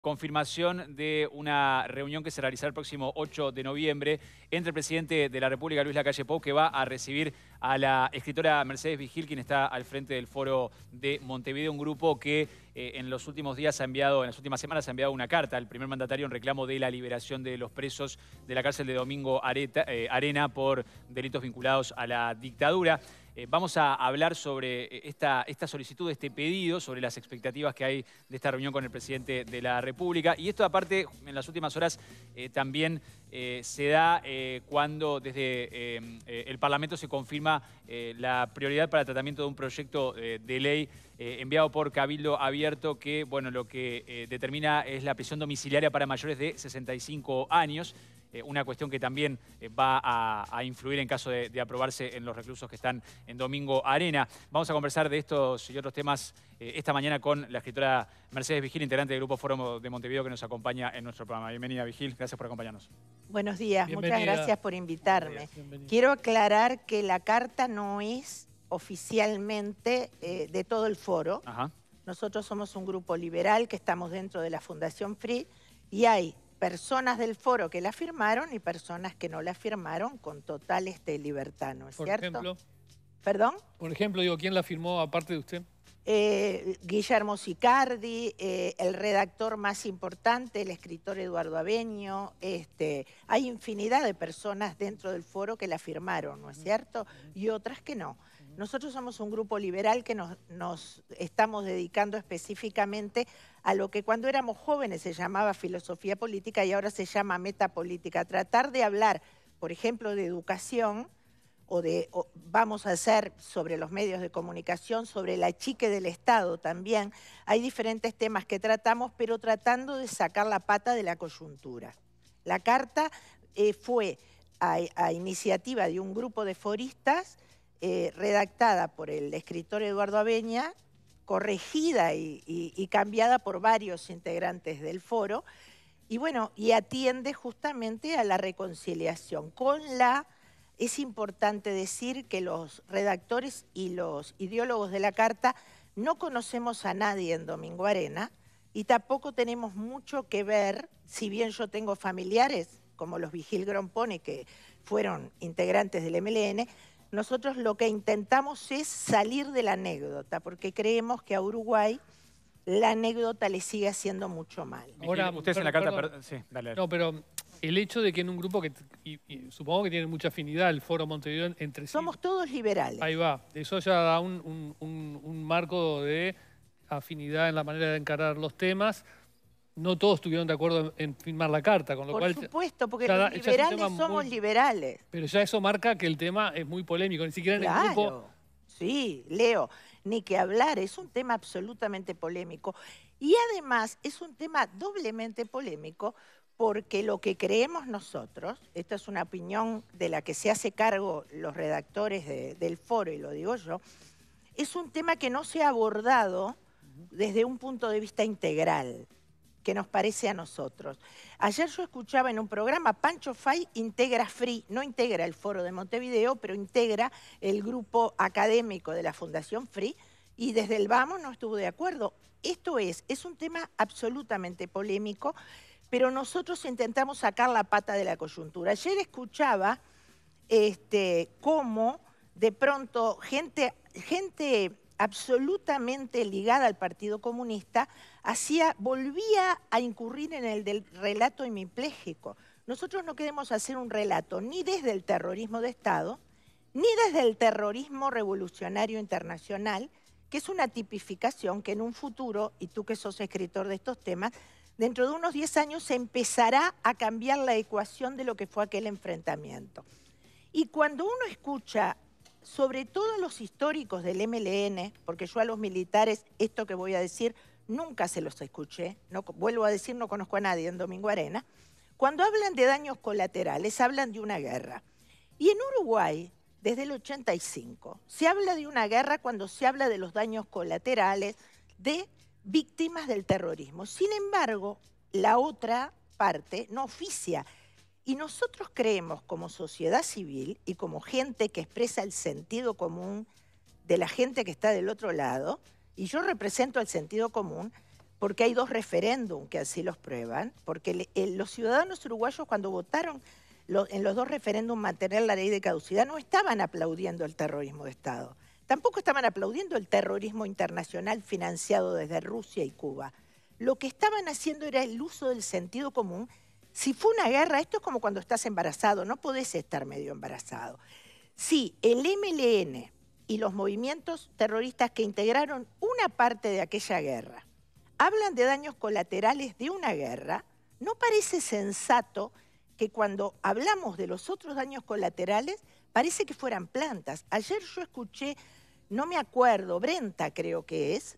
Confirmación de una reunión que se realizará el próximo 8 de noviembre entre el presidente de la República, Luis Lacalle Pou, que va a recibir a la escritora Mercedes Vigil, quien está al frente del Foro de Montevideo, un grupo que en los últimos días en las últimas semanas ha enviado una carta al primer mandatario en reclamo de la liberación de los presos de la cárcel de Domingo Arena por delitos vinculados a la dictadura. Vamos a hablar sobre esta solicitud, este pedido, sobre las expectativas que hay de esta reunión con el presidente de la República. Y esto aparte, en las últimas horas también se da cuando desde el Parlamento se confirma la prioridad para el tratamiento de un proyecto de ley enviado por Cabildo Abierto que, bueno, lo que determina es la prisión domiciliaria para mayores de 65 años. Una cuestión que también va a influir en caso de aprobarse en los reclusos que están en Domingo Arena. Vamos a conversar de estos y otros temas esta mañana con la escritora Mercedes Vigil, integrante del Grupo Foro de Montevideo, que nos acompaña en nuestro programa. Bienvenida, Vigil. Gracias por acompañarnos. Buenos días. Bienvenida. Muchas gracias por invitarme. Bienvenida. Quiero aclarar que la carta no es oficialmente de todo el foro. Ajá. Nosotros somos un grupo liberal que estamos dentro de la Fundación FRI y hay personas del foro que la firmaron y personas que no la firmaron con total libertad, ¿no es cierto? Por ejemplo, ¿Perdón? por ejemplo, digo, ¿quién la firmó aparte de usted? Guillermo Sicardi, el redactor más importante, el escritor Eduardo Abeño. Hay infinidad de personas dentro del foro que la firmaron, ¿no es cierto? Y otras que no. Nosotros somos un grupo liberal que nos estamos dedicando específicamente a lo que cuando éramos jóvenes se llamaba filosofía política y ahora se llama metapolítica. Tratar de hablar, por ejemplo, de educación o vamos a hacer sobre los medios de comunicación, sobre el achique del Estado también. Hay diferentes temas que tratamos, pero tratando de sacar la pata de la coyuntura. La carta fue a iniciativa de un grupo de foristas redactada por el escritor Eduardo Abeña, corregida y cambiada por varios integrantes del foro, y bueno, y atiende justamente a la reconciliación. Es importante decir que los redactores y los ideólogos de la carta no conocemos a nadie en Domingo Arena y tampoco tenemos mucho que ver, si bien yo tengo familiares, como los Vigil Grompone, que fueron integrantes del MLN, nosotros lo que intentamos es salir de la anécdota, porque creemos que a Uruguay la anécdota le sigue haciendo mucho mal. Ahora, ustedes en la carta... Sí, dale. No, pero el hecho de que en un grupo que y supongo que tiene mucha afinidad el Foro Montevideo entre sí. Somos todos liberales. Ahí va. Eso ya da un marco de afinidad en la manera de encarar los temas. No todos estuvieron de acuerdo en firmar la carta, con lo cual... Por supuesto, porque ya los liberales somos liberales. Pero ya eso marca que el tema es muy polémico, ni siquiera en el grupo... Sí, Leo, ni que hablar, es un tema absolutamente polémico. Y además es un tema doblemente polémico porque lo que creemos nosotros, esta es una opinión de la que se hace cargo los redactores del foro, y lo digo yo, es un tema que no se ha abordado desde un punto de vista integral, que nos parece a nosotros. Ayer yo escuchaba en un programa, Pancho Fay integra FRI, no integra el Foro de Montevideo, pero integra el grupo académico de la Fundación FRI, y desde el Vamos no estuvo de acuerdo. Esto es un tema absolutamente polémico, pero nosotros intentamos sacar la pata de la coyuntura. Ayer escuchaba cómo de pronto gente absolutamente ligada al Partido Comunista, volvía a incurrir en el del relato hemipléjico. Nosotros no queremos hacer un relato ni desde el terrorismo de Estado, ni desde el terrorismo revolucionario internacional, que es una tipificación que en un futuro, y tú que sos escritor de estos temas, dentro de unos 10 años se empezará a cambiar la ecuación de lo que fue aquel enfrentamiento. Y cuando uno escucha sobre todo los históricos del MLN, porque yo a los militares, esto que voy a decir, nunca se los escuché, no, vuelvo a decir, no conozco a nadie en Domingo Arena, cuando hablan de daños colaterales, hablan de una guerra. Y en Uruguay, desde el 85, se habla de una guerra cuando se habla de los daños colaterales de víctimas del terrorismo. Sin embargo, la otra parte no oficia. Y nosotros creemos como sociedad civil y como gente que expresa el sentido común de la gente que está del otro lado, y yo represento el sentido común, porque hay 2 referéndums que así los prueban, porque los ciudadanos uruguayos cuando votaron en los 2 referéndums mantener la ley de caducidad no estaban aplaudiendo el terrorismo de Estado. Tampoco estaban aplaudiendo el terrorismo internacional financiado desde Rusia y Cuba. Lo que estaban haciendo era el uso del sentido común. Si fue una guerra, esto es como cuando estás embarazado, no podés estar medio embarazado. Si el MLN y los movimientos terroristas que integraron una parte de aquella guerra hablan de daños colaterales de una guerra, no parece sensato que cuando hablamos de los otros daños colaterales, parece que fueran plantas. Ayer yo escuché, no me acuerdo, Brenta creo que es,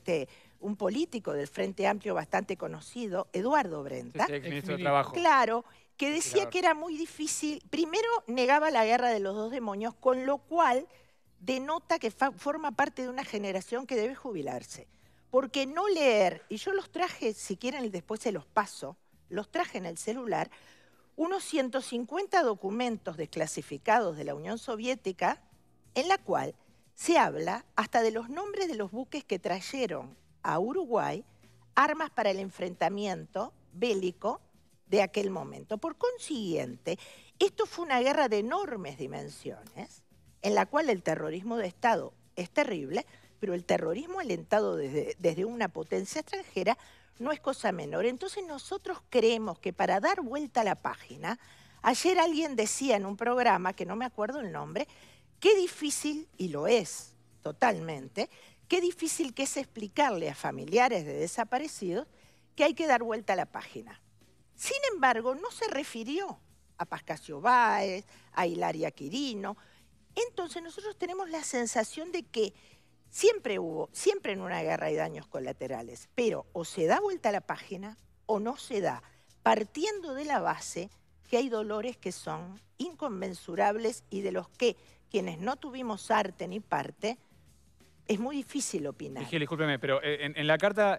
un político del Frente Amplio bastante conocido, Eduardo Brenta. Sí, ministro de Trabajo. Claro, que decía que era muy difícil. Primero negaba la guerra de los 2 demonios, con lo cual denota que forma parte de una generación que debe jubilarse. Porque no leer, y yo los traje, si quieren después se los paso, los traje en el celular, unos 150 documentos desclasificados de la Unión Soviética, en la cual se habla hasta de los nombres de los buques que trajeron a Uruguay armas para el enfrentamiento bélico de aquel momento. Por consiguiente, esto fue una guerra de enormes dimensiones, en la cual el terrorismo de Estado es terrible, pero el terrorismo alentado desde una potencia extranjera no es cosa menor. Entonces nosotros creemos que para dar vuelta a la página, ayer alguien decía en un programa, que no me acuerdo el nombre, qué difícil, y lo es totalmente, qué difícil que es explicarle a familiares de desaparecidos que hay que dar vuelta a la página. Sin embargo, no se refirió a Pascasio Báez, a Hilaria Quirino. Entonces nosotros tenemos la sensación de que siempre en una guerra hay daños colaterales, pero o se da vuelta a la página o no se da, partiendo de la base que hay dolores que son inconmensurables y de los que quienes no tuvimos arte ni parte, es muy difícil opinar. Vigil, discúlpeme, pero en la carta,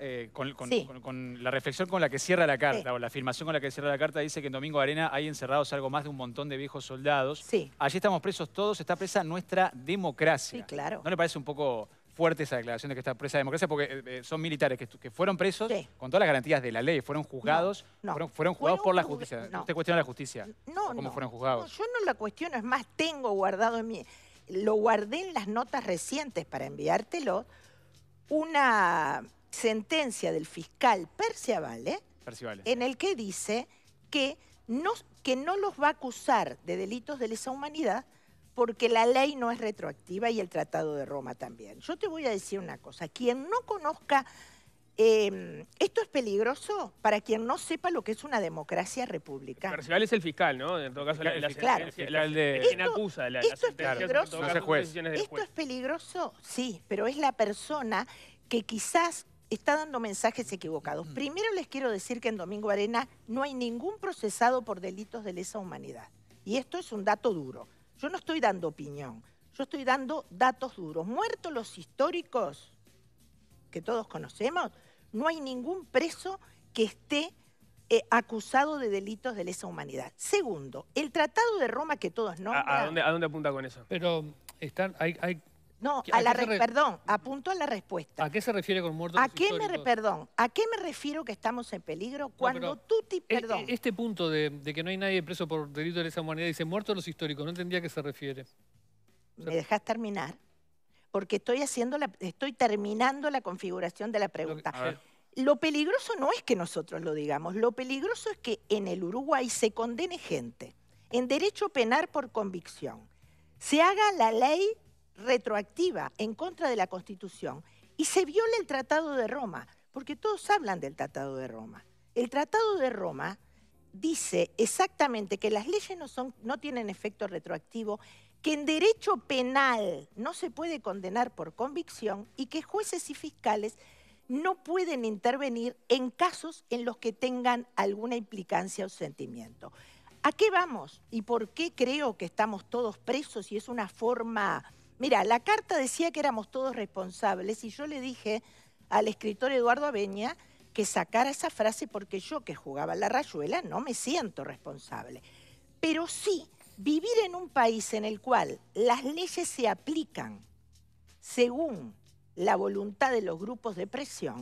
con la reflexión con la que cierra la carta, o la afirmación con la que cierra la carta, dice que en Domingo Arena hay encerrados algo más de un montón de viejos soldados. Sí. Allí estamos presos todos, está presa nuestra democracia. Sí, claro. ¿No le parece un poco fuerte esa declaración de que está presa la democracia? Porque son militares que fueron presos con todas las garantías de la ley, fueron juzgados, fueron juzgados por la justicia. ¿Usted cuestiona la justicia? No, ¿Cómo fueron juzgados? No, yo no la cuestiono, es más, tengo guardado en mi... Lo guardé en las notas recientes para enviártelo, una sentencia del fiscal Perciavale, en el que dice que no los va a acusar de delitos de lesa humanidad porque la ley no es retroactiva y el Tratado de Roma también. Yo te voy a decir una cosa, quien no conozca... esto es peligroso para quien no sepa lo que es una democracia republicana. Percival es el fiscal, ¿no? En todo caso, claro. quien acusa. Esto es peligroso. No es el juez. Esto es peligroso, sí, pero es la persona que quizás está dando mensajes equivocados. Primero les quiero decir que en Domingo Arena no hay ningún procesado por delitos de lesa humanidad. Y esto es un dato duro. Yo no estoy dando opinión, yo estoy dando datos duros. Muertos los históricos que todos conocemos, no hay ningún preso que esté acusado de delitos de lesa humanidad. Segundo, el Tratado de Roma que todos nombran... ¿A dónde apunta con eso? Pero No, perdón, apunto a la respuesta. ¿A qué se refiere con muertos históricos? Perdón, ¿a qué me refiero que estamos en peligro cuando perdón? Este punto de que no hay nadie preso por delito de lesa humanidad, dice muertos los históricos, no entendía a qué se refiere. ¿Me dejas terminar? Porque estoy terminando la configuración de la pregunta. Lo peligroso no es que nosotros lo digamos, lo peligroso es que en el Uruguay se condene gente en derecho penal por convicción, se haga la ley retroactiva en contra de la Constitución y se viole el Tratado de Roma, porque todos hablan del Tratado de Roma. El Tratado de Roma dice exactamente que las leyes no tienen efecto retroactivo, que en derecho penal no se puede condenar por convicción y que jueces y fiscales no pueden intervenir en casos en los que tengan alguna implicancia o sentimiento. ¿A qué vamos? ¿Y por qué creo que estamos todos presos y es una forma... Mira, la carta decía que éramos todos responsables y yo le dije al escritor Eduardo Abeña que sacara esa frase porque yo, que jugaba la rayuela, no me siento responsable. Pero sí, vivir en un país en el cual las leyes se aplican según la voluntad de los grupos de presión,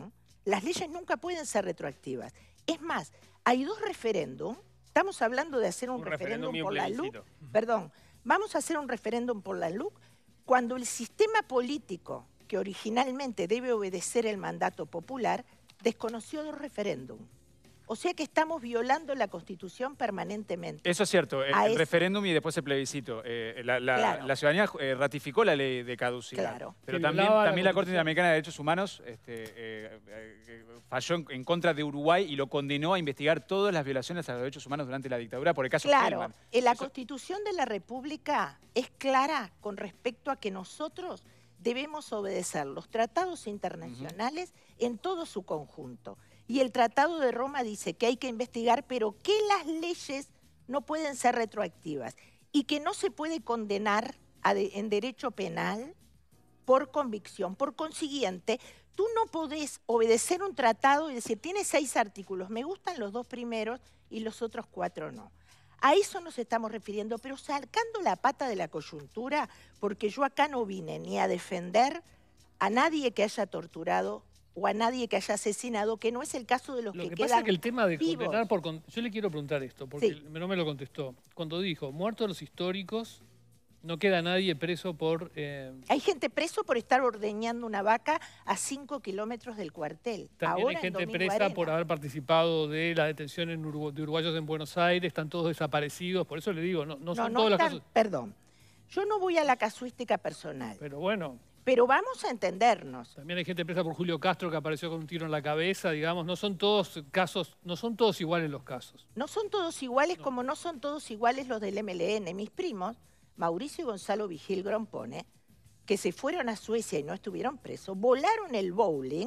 Las leyes nunca pueden ser retroactivas. Es más, hay 2 referéndums. Estamos hablando de hacer un referéndum por la LUC. Perdón, vamos a hacer un referéndum por la LUC cuando el sistema político que originalmente debe obedecer el mandato popular desconoció 2 referéndums. O sea que estamos violando la Constitución permanentemente. Eso es cierto, el referéndum y después el plebiscito. La ciudadanía ratificó la ley de caducidad. Claro. Pero también la Corte Interamericana de Derechos Humanos falló en contra de Uruguay y lo condenó a investigar todas las violaciones a los derechos humanos durante la dictadura por el caso Hellman. La Constitución de la República es clara con respecto a que nosotros debemos obedecer los tratados internacionales en todo su conjunto. Y el Tratado de Roma dice que hay que investigar, pero que las leyes no pueden ser retroactivas y que no se puede condenar en derecho penal por convicción. Por consiguiente, tú no podés obedecer un tratado y decir, tiene 6 artículos, me gustan los 2 primeros y los otros 4 no. A eso nos estamos refiriendo, pero sacando la pata de la coyuntura, porque yo acá no vine ni a defender a nadie que haya torturado o a nadie que haya asesinado, que no es el caso de los que quedan vivos. Lo que pasa es que el tema de condenar por... Yo le quiero preguntar esto, porque no me lo contestó. Cuando dijo, muertos los históricos, no queda nadie preso por... Hay gente preso por estar ordeñando una vaca a 5 kilómetros del cuartel. También hay gente presa por haber participado de la detención de uruguayos en Buenos Aires, están todos desaparecidos, por eso le digo, no son todos los casos... Perdón, yo no voy a la casuística personal. Pero bueno... Pero vamos a entendernos. También hay gente presa por Julio Castro que apareció con un tiro en la cabeza, digamos. No son todos casos, no son todos iguales los casos. No son todos iguales como no son todos iguales los del MLN. Mis primos, Mauricio y Gonzalo Vigil Grompone, que se fueron a Suecia y no estuvieron presos, volaron el bowling,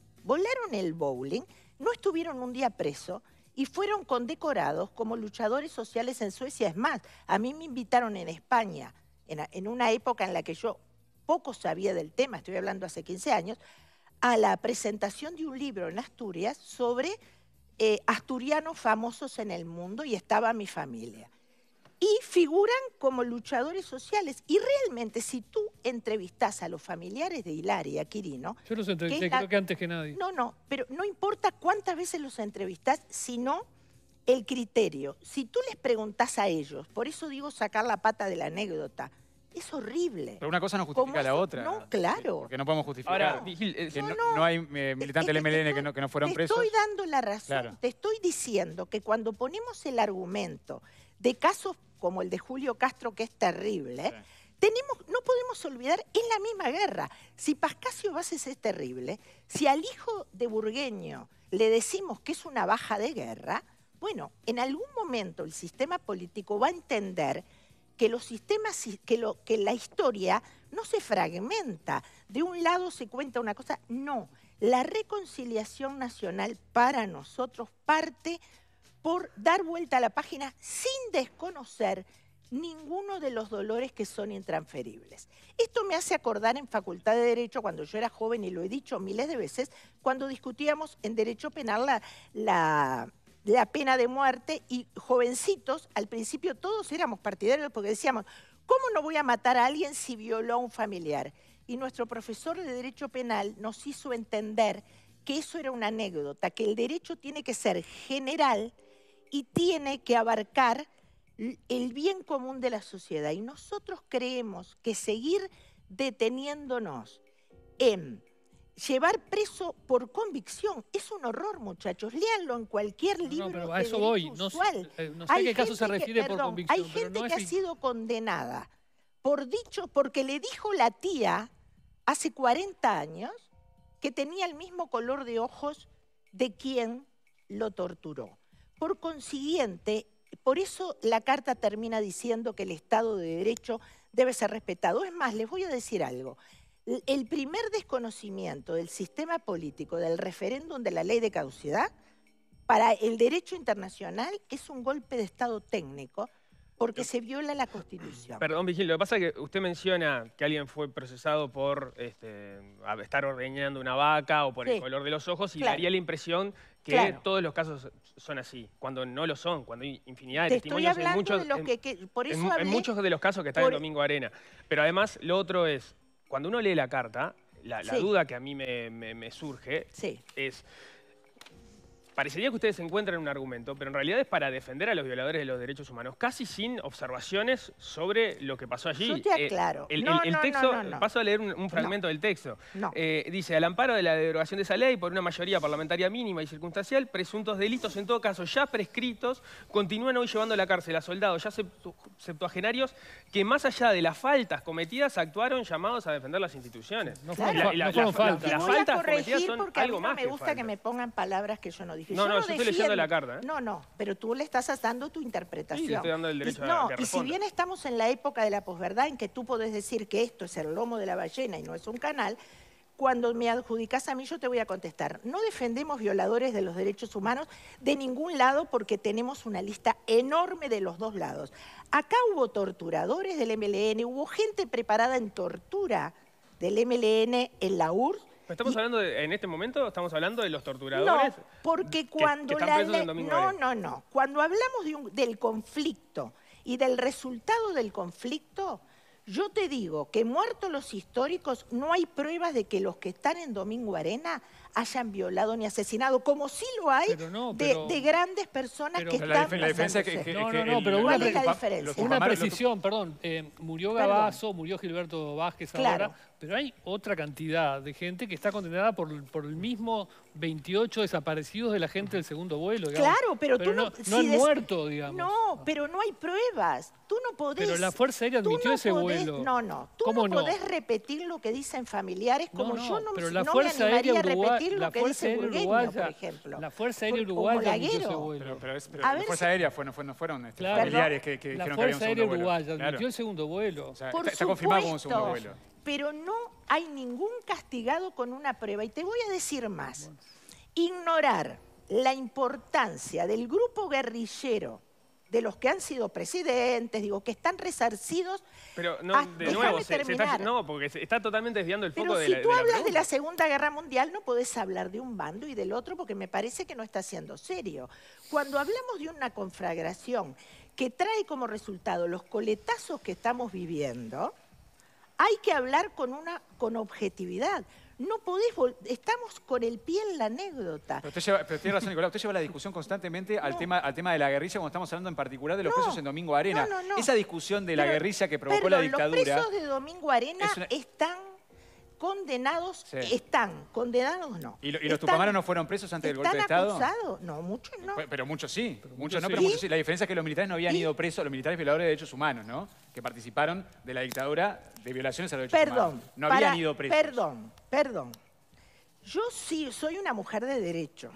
no estuvieron un día presos y fueron condecorados como luchadores sociales en Suecia. Es más, a mí me invitaron en España, en una época en la que yo poco sabía del tema, estoy hablando hace 15 años, a la presentación de un libro en Asturias sobre asturianos famosos en el mundo y estaba mi familia. Y figuran como luchadores sociales. Y realmente, si tú entrevistás a los familiares de Hilaria Quirino... Yo los entrevisté, creo que antes que nadie. No, pero no importa cuántas veces los entrevistás, sino el criterio. Si tú les preguntás a ellos, por eso digo sacar la pata de la anécdota, es horrible. Pero una cosa no justifica la otra. No, claro. Porque no podemos justificar. Ahora, que no hay militantes del MLN que no fueron presos. Te estoy dando la razón. Claro. Te estoy diciendo que cuando ponemos el argumento de casos como el de Julio Castro, que es terrible, no podemos olvidar, es la misma guerra. Si Pascasio Bases es terrible, si al hijo de Burgueño le decimos que es una baja de guerra, bueno, en algún momento el sistema político va a entender que los sistemas, que la historia no se fragmenta. De un lado se cuenta una cosa, no. La reconciliación nacional para nosotros parte por dar vuelta a la página sin desconocer ninguno de los dolores que son intransferibles. Esto me hace acordar en Facultad de Derecho, cuando yo era joven, y lo he dicho miles de veces, cuando discutíamos en Derecho Penal la pena de muerte, y jovencitos, al principio todos éramos partidarios porque decíamos, ¿cómo no voy a matar a alguien si violó a un familiar? Y nuestro profesor de Derecho Penal nos hizo entender que eso era una anécdota, que el derecho tiene que ser general y tiene que abarcar el bien común de la sociedad. Y nosotros creemos que seguir deteniéndonos en llevar preso por convicción es un horror, muchachos. Léanlo en cualquier libro. No, pero a eso voy. No sé a qué caso se refiere por convicción. Hay gente que ha sido condenada porque le dijo la tía hace 40 años que tenía el mismo color de ojos de quien lo torturó. Por consiguiente, por eso la Carta termina diciendo que el Estado de Derecho debe ser respetado. Es más, les voy a decir algo. El primer desconocimiento del sistema político, del referéndum de la ley de caducidad, para el derecho internacional es un golpe de Estado técnico porque se viola la Constitución. Perdón, Vigil, lo que pasa es que usted menciona que alguien fue procesado por estar ordeñando una vaca o por el color de los ojos y daría la impresión que todos los casos son así, cuando no lo son, cuando hay infinidad de testimonios en muchos de los casos que están en Domingo Arena. Pero además, lo otro es, cuando uno lee la carta, la duda que a mí me surge es... Parecería que ustedes encuentran un argumento, pero en realidad es para defender a los violadores de los derechos humanos, casi sin observaciones sobre lo que pasó allí. Yo te aclaro. El texto, paso a leer un fragmento del texto. Dice, al amparo de la derogación de esa ley por una mayoría parlamentaria mínima y circunstancial, presuntos delitos, en todo caso ya prescritos, continúan hoy llevando a la cárcel a soldados ya septuagenarios que más allá de las faltas cometidas actuaron llamados a defender las instituciones. No fueron faltas. Las faltas cometidas son algo más que me gusta que me pongan palabras que yo no dije. No, yo estoy leyendo la carta. No, pero tú le estás dando tu interpretación. Sí, le estoy dando el derecho a que responda. Y si bien estamos en la época de la posverdad en que tú podés decir que esto es el lomo de la ballena y no es un canal, cuando me adjudicás a mí yo te voy a contestar. No defendemos violadores de los derechos humanos de ningún lado porque tenemos una lista enorme de los dos lados. Acá hubo torturadores del MLN, hubo gente preparada en tortura del MLN en la URSS. ¿Estamos hablando en este momento estamos hablando de los torturadores? No, porque cuando que están presos en Domingo Arena. No. Cuando hablamos del conflicto y del resultado del conflicto, yo te digo que muertos los históricos, no hay pruebas de que los que están en Domingo Arena hayan violado ni asesinado, como sí lo hay de grandes personas que están ¿Cuál es la diferencia? Una precisión, perdón. Murió Gabazo, murió Gilberto Vázquez ahora, pero hay otra cantidad de gente que está condenada por el mismo 28 desaparecidos de la gente del segundo vuelo. Digamos. Claro, pero tú no... no han muerto, digamos. No, pero no hay pruebas. Tú no podés... Pero la Fuerza Aérea admitió ese vuelo. No. Tú no podés repetir lo que dicen familiares como yo no me animaría a repetir lo que dice Burgueño, por ejemplo. La Fuerza Aérea Uruguaya admitió ese vuelo. Pero la Fuerza Aérea no fueron familiares que dijeron que había un segundo vuelo. La Fuerza Aérea Uruguaya admitió el segundo vuelo. O sea, está confirmado como un segundo vuelo. Pero no hay ningún castigado con una prueba. Y te voy a decir más. Ignorar la importancia del grupo guerrillero de los que han sido presidentes, digo, que están resarcidos. Pero no, de nuevo, porque se está totalmente desviando el foco de la Pero si tú hablas de la Segunda Guerra Mundial, no podés hablar de un bando y del otro, porque me parece que no está siendo serio. Cuando hablamos de una conflagración que trae como resultado los coletazos que estamos viviendo, hay que hablar con objetividad. No podés, estamos con el pie en la anécdota. Pero tiene razón, Nicolás, usted lleva la discusión constantemente al tema de la guerrilla, cuando estamos hablando en particular de los presos en Domingo Arena. No. Esa discusión de la guerrilla que provocó la dictadura... Los presos de Domingo Arena están condenados, condenados no. ¿Y los tupamaros no fueron presos antes del golpe de Estado? ¿Están acusados? No, muchos no. Pero muchos sí, muchos sí. La diferencia es que los militares no habían ido presos, los militares violadores de derechos humanos, ¿no? Que participaron de la dictadura de violaciones a los derechos humanos. No habían ido presos. Perdón. Yo sí soy una mujer de derecho.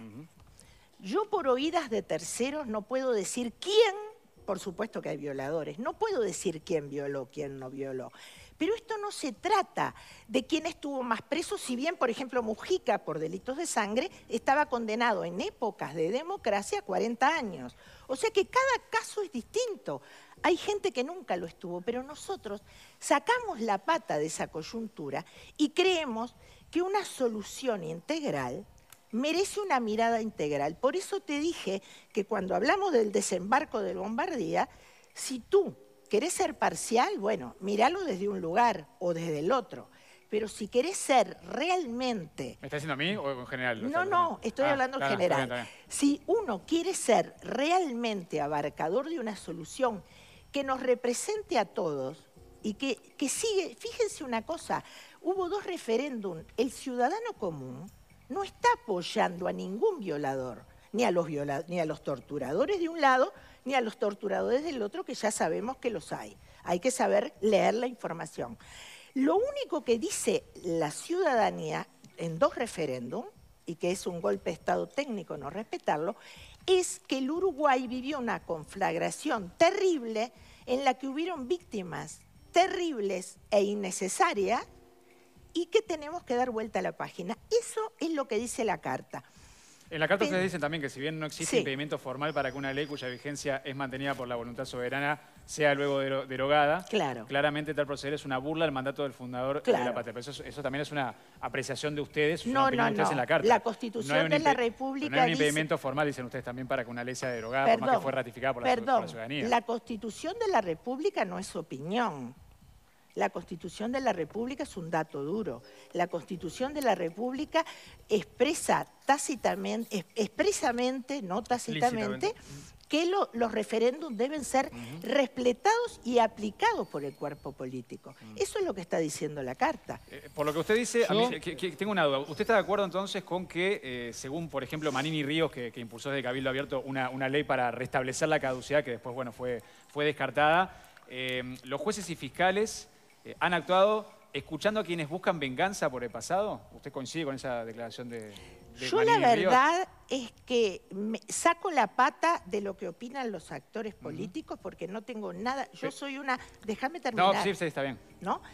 Yo por oídas de terceros no puedo decir quién, por supuesto que hay violadores, no puedo decir quién violó, quién no violó. Pero esto no se trata de quién estuvo más preso, si bien, por ejemplo, Mujica, por delitos de sangre, estaba condenado en épocas de democracia a 40 años. O sea que cada caso es distinto. Hay gente que nunca lo estuvo, pero nosotros sacamos la pata de esa coyuntura y creemos que una solución integral merece una mirada integral. Por eso te dije que cuando hablamos del desembarco del Bombardía, si tú querés ser parcial, bueno, míralo desde un lugar o desde el otro. Pero si querés ser realmente... ¿Me estás diciendo a mí o en general? No, estoy hablando en general. Está bien. Si uno quiere ser realmente abarcador de una solución que nos represente a todos y que sigue... Fíjense una cosa, hubo 2 referéndums. El ciudadano común no está apoyando a ningún violador, ni a los torturadores de un lado, ni a los torturadores del otro, que ya sabemos que los hay. Hay que saber leer la información. Lo único que dice la ciudadanía en 2 referéndums, y que es un golpe de Estado técnico no respetarlo, es que el Uruguay vivió una conflagración terrible en la que hubieron víctimas terribles e innecesarias y que tenemos que dar vuelta a la página. Eso es lo que dice la Carta. En la Carta ustedes dicen también que si bien no existe impedimento formal para que una ley cuya vigencia es mantenida por la voluntad soberana sea luego derogada, claramente tal proceder es una burla al mandato del fundador de la patria. Pero eso también es una apreciación de ustedes, una opinión de ustedes en la Carta. La Constitución de la República no hay un impedimento formal, dicen ustedes también, para que una ley sea derogada, por más que fue ratificada por la ciudadanía. La Constitución de la República no es opinión. La Constitución de la República es un dato duro. La Constitución de la República expresa expresamente, no tácitamente, que los referéndums deben ser respetados y aplicados por el cuerpo político. Eso es lo que está diciendo la Carta. Por lo que usted dice, a mí, tengo una duda. ¿Usted está de acuerdo entonces con que, según, por ejemplo, Manini Ríos, que impulsó desde Cabildo Abierto una ley para restablecer la caducidad, que después, bueno, fue descartada, los jueces y fiscales han actuado escuchando a quienes buscan venganza por el pasado? ¿Usted coincide con esa declaración de Yo Manini la Ríos? verdad es que saco la pata de lo que opinan los actores políticos porque no tengo nada. Yo soy una... Déjame terminar. No, sí, está bien. ¿No?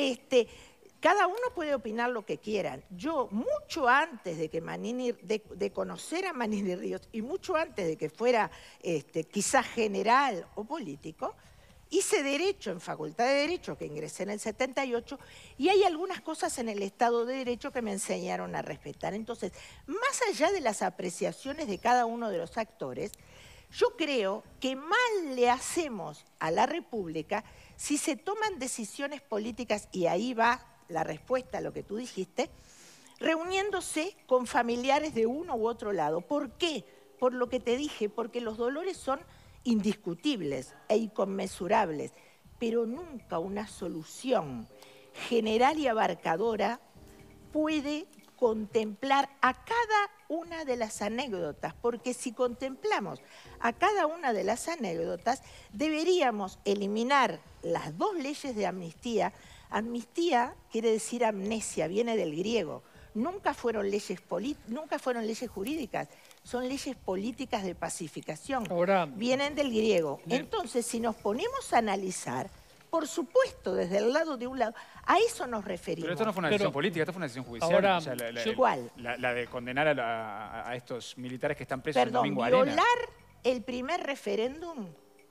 Cada uno puede opinar lo que quieran. Yo, mucho antes de que de conocer a Manini Ríos y mucho antes de que fuera quizás general o político, hice Derecho en Facultad de Derecho, que ingresé en el 78, y hay algunas cosas en el Estado de Derecho que me enseñaron a respetar. Entonces, más allá de las apreciaciones de cada uno de los actores, yo creo que mal le hacemos a la República si se toman decisiones políticas, y ahí va la respuesta a lo que tú dijiste, reuniéndose con familiares de uno u otro lado. ¿Por qué? Por lo que te dije, porque los dolores son indiscutibles e inconmensurables, pero nunca una solución general y abarcadora puede contemplar a cada una de las anécdotas, porque si contemplamos a cada una de las anécdotas, deberíamos eliminar las dos leyes de amnistía. Amnistía quiere decir amnesia, viene del griego. Nunca fueron leyes jurídicas, son leyes políticas de pacificación. Ahora, vienen del griego. Entonces, si nos ponemos a analizar, por supuesto, desde el lado de un lado, a eso nos referimos. Pero esto no fue una decisión política, esto fue una decisión judicial. Ahora, o sea, ¿cuál? La de condenar a estos militares que están presos en Domingo Perdón, Arena. violar el primer referéndum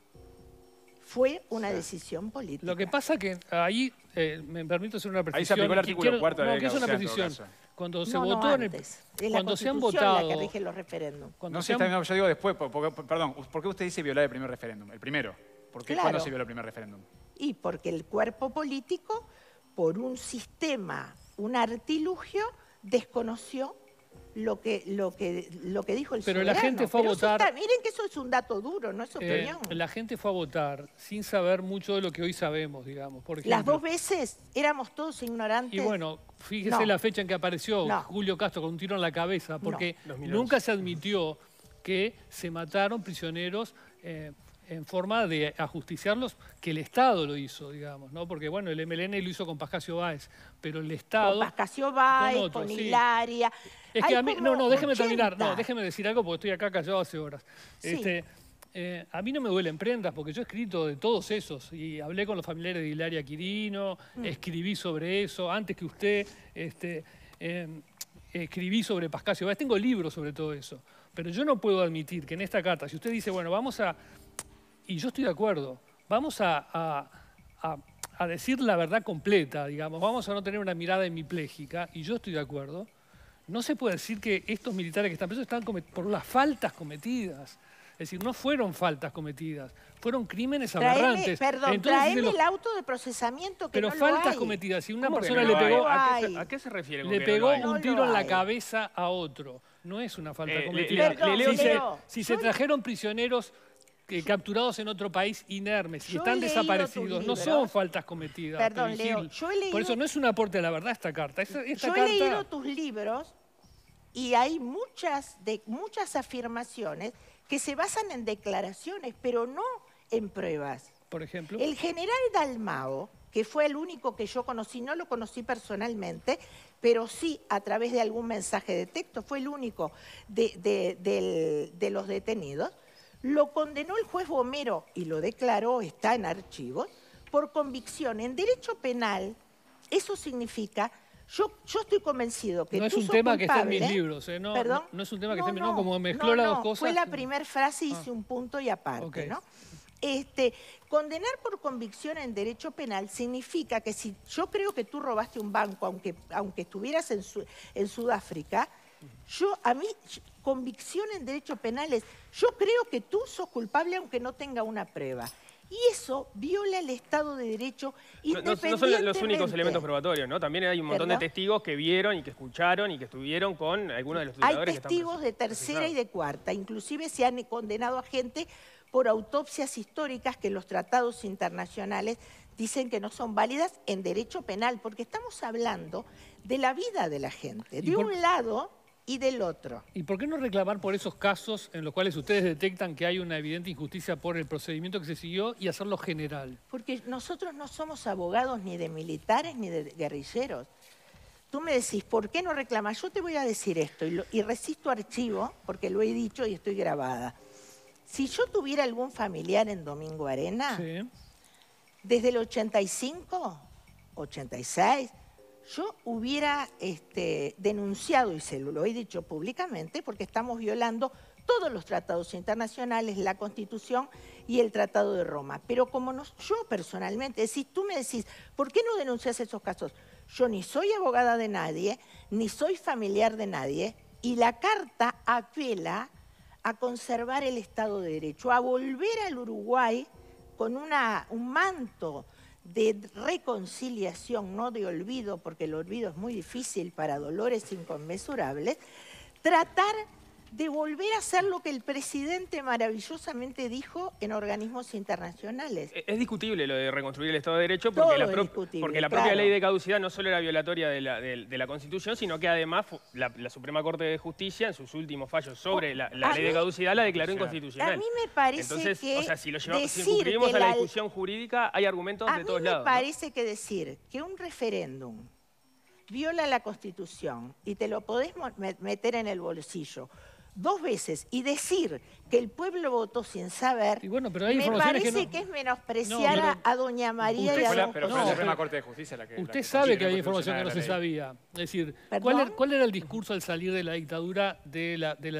fue una decisión política. Lo que pasa que ahí, me permito hacer una precisión. Ahí se aplicó el artículo 4 de la ley que es una caducidad, en todo precisión. caso. Cuando se No, votó no, en el... antes. Es Cuando la se han Constitución votado... la que rige los referéndums. No sé, no, yo digo después, perdón, ¿por qué usted dice violar el primer referéndum? El primero. ¿Por qué? Claro. ¿Cuándo se violó el primer referéndum? Y porque el cuerpo político, por un sistema, un artilugio, desconoció lo que dijo el Pero soberano. la gente fue a votar... miren que eso es un dato duro, no es opinión. La gente fue a votar sin saber mucho de lo que hoy sabemos, digamos. Por ejemplo, Las dos veces éramos todos ignorantes. y bueno, fíjese la fecha en que apareció Julio Castro con un tiro en la cabeza, porque nunca se admitió que se mataron prisioneros en forma de ajusticiarlos, que el Estado lo hizo, digamos, ¿no? Porque, bueno, el MLN lo hizo con Pascasio Báez, pero el Estado... Con Pascasio Báez, con Hilaria... Es que a mí, déjeme terminar, déjeme decir algo porque estoy acá callado hace horas. Sí. A mí no me duelen prendas porque yo he escrito de todos esos y hablé con los familiares de Hilaria Quirino, escribí sobre eso, antes que usted, escribí sobre Pascasio Báez, tengo libros sobre todo eso. Pero yo no puedo admitir que en esta carta, si usted dice, bueno, vamos a... Y yo estoy de acuerdo, vamos a decir la verdad completa, digamos, vamos a no tener una mirada hemipléjica, y yo estoy de acuerdo. No se puede decir que estos militares que están presos están por las faltas cometidas. Es decir, no fueron faltas cometidas, fueron crímenes aberrantes. Traeme el auto de procesamiento que pero no faltas lo hay. cometidas. Si una persona que le no pegó... ¿A qué se refiere con le que pegó no lo hay? un tiro en la cabeza a otro. No es una falta cometida. Si se trajeron prisioneros capturados en otro país inermes y están desaparecidos, no son faltas cometidas. Perdón, Leo, por eso no es un aporte a la verdad esta carta. Yo he leído tus libros y hay muchas afirmaciones que se basan en declaraciones, pero no en pruebas. Por ejemplo. El general Dalmao, que fue el único que yo conocí, no lo conocí personalmente, pero sí a través de algún mensaje de texto, fue el único de los detenidos, lo condenó el juez Bomero y lo declaró, está en archivos, por convicción. En derecho penal, eso significa, yo estoy convencido que no tú es un sos tema culpable, que está en mis libros, ¿no? ¿Perdón? No es un tema que está en mis libros, como mezcló las dos cosas. Fue la primera frase, hice un punto y aparte, ¿no? Condenar por convicción en derecho penal significa que si yo creo que tú robaste un banco, aunque estuvieras en Sudáfrica, a mí, convicción en derecho penal es, yo creo que tú sos culpable aunque no tenga una prueba. Y eso viola el Estado de Derecho independientemente... No son los únicos elementos probatorios, ¿no? También hay un montón de testigos que vieron y que escucharon y que estuvieron con algunos de los tituladores. Hay testigos de tercera y de cuarta. Inclusive se han condenado a gente por autopsias históricas que los tratados internacionales dicen que no son válidas en derecho penal, porque estamos hablando de la vida de la gente, de un lado y del otro. ¿Y por qué no reclamar por esos casos en los cuales ustedes detectan que hay una evidente injusticia por el procedimiento que se siguió y hacerlo general? Porque nosotros no somos abogados ni de militares ni de guerrilleros. Tú me decís, ¿por qué no reclamas? Yo te voy a decir esto y resisto archivo, porque lo he dicho y estoy grabada. Si yo tuviera algún familiar en Domingo Arena, sí, desde el 85, 86... yo hubiera denunciado, y se lo he dicho públicamente, porque estamos violando todos los tratados internacionales, la Constitución y el Tratado de Roma. Pero como yo personalmente, tú me decís, ¿por qué no denuncias esos casos? Yo ni soy abogada de nadie, ni soy familiar de nadie, y la Carta apela a conservar el Estado de Derecho, a volver al Uruguay con un manto de reconciliación, no de olvido, porque el olvido es muy difícil para dolores inconmensurables, tratar de volver a hacer lo que el presidente maravillosamente dijo en organismos internacionales. Es discutible lo de reconstruir el Estado de Derecho porque la propia ley de caducidad no solo era violatoria de la Constitución, sino que además la Suprema Corte de Justicia, en sus últimos fallos sobre la ley de caducidad, la declaró inconstitucional. A mí me parece Entonces, que o sea, si concurrimos a la discusión jurídica, hay argumentos de todos lados. A mí me parece que decir que un referéndum viola la Constitución y te lo podés meter en el bolsillo 2 veces y decir que el pueblo votó sin saber, bueno, pero hay me parece que es menospreciar a doña María y a don Pero fue la Suprema Corte de Justicia la que... Usted sabe que había información que no se sabía. Es decir, ¿cuál era el discurso al salir de la dictadura, de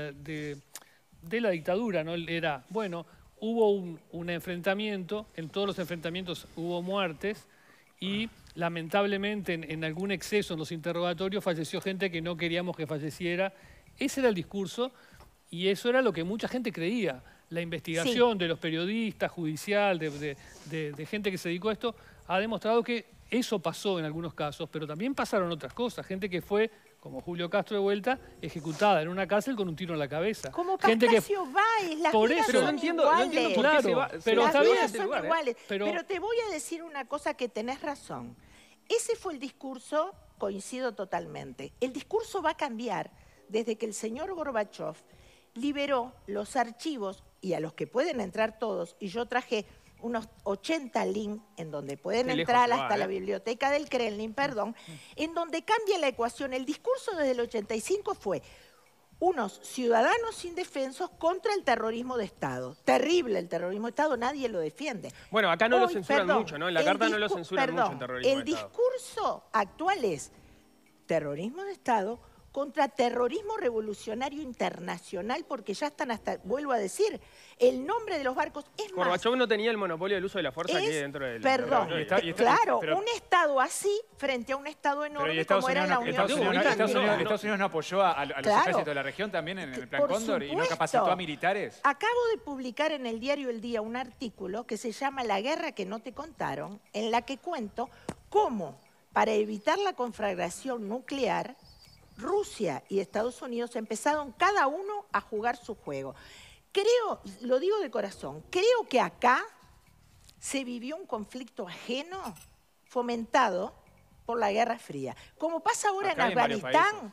la dictadura? ¿No? Era, bueno, hubo un enfrentamiento, en todos los enfrentamientos hubo muertes y lamentablemente en algún exceso en los interrogatorios falleció gente que no queríamos que falleciera. Ese era el discurso y eso era lo que mucha gente creía. La investigación de los periodistas, judicial, de gente que se dedicó a esto, ha demostrado que eso pasó en algunos casos, pero también pasaron otras cosas. Gente que fue, como Julio Castro de vuelta, ejecutada en una cárcel con un tiro en la cabeza. Como Pascasio Báez, las vidas son iguales. Claro, pero las vidas son iguales. Pero te voy a decir una cosa que tenés razón. Ese fue el discurso, coincido totalmente. El discurso va a cambiar desde que el señor Gorbachev liberó los archivos, y a los que pueden entrar todos, y yo traje unos 80 links en donde pueden entrar hasta la biblioteca del Kremlin, en donde cambia la ecuación. El discurso desde el 85 fue unos ciudadanos indefensos contra el terrorismo de Estado. Terrible el terrorismo de Estado, nadie lo defiende. Bueno, acá no lo censuran mucho, ¿no? En la Carta no lo censuran mucho el terrorismo de Estado. El discurso actual es terrorismo de Estado contra terrorismo revolucionario internacional, porque ya están hasta, vuelvo a decir, el nombre de los barcos es más... Gorbachev no tenía el monopolio del uso de la fuerza aquí dentro del... Claro, un Estado así frente a un Estado enorme como era la Unión Soviética. ¿Estados Unidos no apoyó a los ejércitos de la región también en el Plan Cóndor y no capacitó a militares? Acabo de publicar en el diario El Día un artículo que se llama La guerra que no te contaron, en la que cuento cómo, para evitar la conflagración nuclear, Rusia y Estados Unidos empezaron cada uno a jugar su juego. Creo, lo digo de corazón, creo que acá se vivió un conflicto ajeno fomentado por la Guerra Fría. Como pasa ahora en Afganistán,